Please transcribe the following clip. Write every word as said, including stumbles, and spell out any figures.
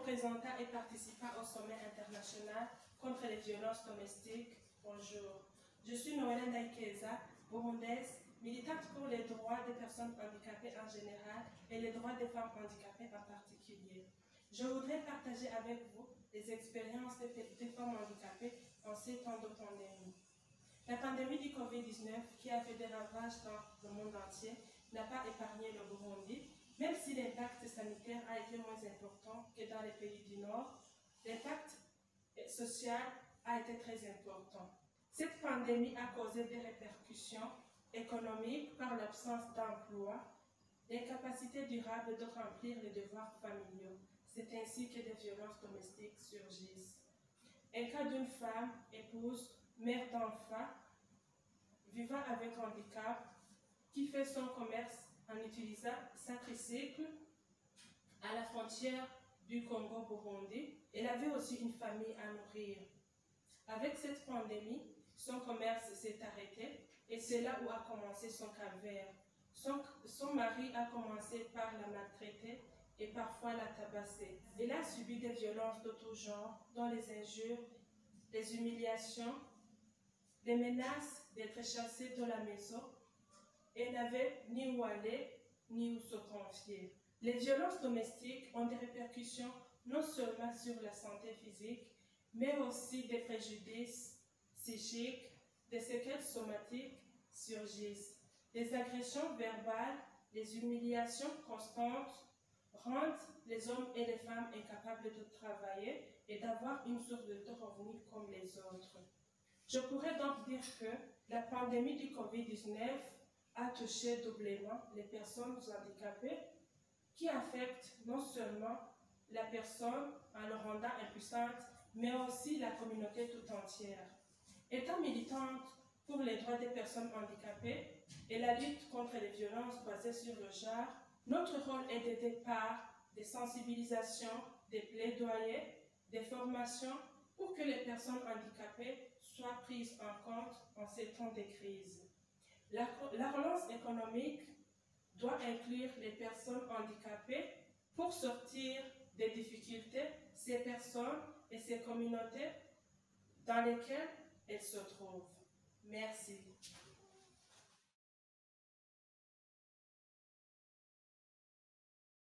représenta et participa au sommet international contre les violences domestiques. Bonjour. Je suis Noëlla Ndaikeza, burundaise, militante pour les droits des personnes handicapées en général et les droits des femmes handicapées en particulier. Je voudrais partager avec vous les expériences des femmes handicapées en ces temps de pandémie. La pandémie du Covid dix-neuf, qui a fait des ravages dans le monde entier, n'a pas épargné le Burundi. Même si l'impact sanitaire a été moins important que dans les pays du Nord, l'impact social a été très important. Cette pandémie a causé des répercussions économiques par l'absence d'emploi, l'incapacité durable de remplir les devoirs familiaux. C'est ainsi que des violences domestiques surgissent. Un cas d'une femme, épouse, mère d'enfant, vivant avec handicap, qui fait son commerce en utilisant sa tricycle à la frontière du Congo-Burundi. Elle avait aussi une famille à nourrir. Avec cette pandémie, son commerce s'est arrêté et c'est là où a commencé son calvaire. Son, son mari a commencé par la maltraiter et parfois la tabasser. Elle a subi des violences de tout genre, dont les injures, les humiliations, les menaces d'être chassée de la maison. Elle n'avait ni où aller, ni où se confier. Les violences domestiques ont des répercussions non seulement sur la santé physique, mais aussi des préjudices psychiques, des séquelles somatiques surgissent. Les agressions verbales, les humiliations constantes rendent les hommes et les femmes incapables de travailler et d'avoir une source de revenus comme les autres. Je pourrais donc dire que la pandémie du Covid dix-neuf a touché doublement les personnes handicapées, qui affectent non seulement la personne en le rendant impuissante, mais aussi la communauté tout entière. Étant militante pour les droits des personnes handicapées et la lutte contre les violences basées sur le genre, notre rôle est d'aider par des sensibilisations, des plaidoyers, des formations pour que les personnes handicapées soient prises en compte en ces temps de crise. La, la relance économique doit inclure les personnes handicapées pour sortir des difficultés, ces personnes et ces communautés dans lesquelles elles se trouvent. Merci.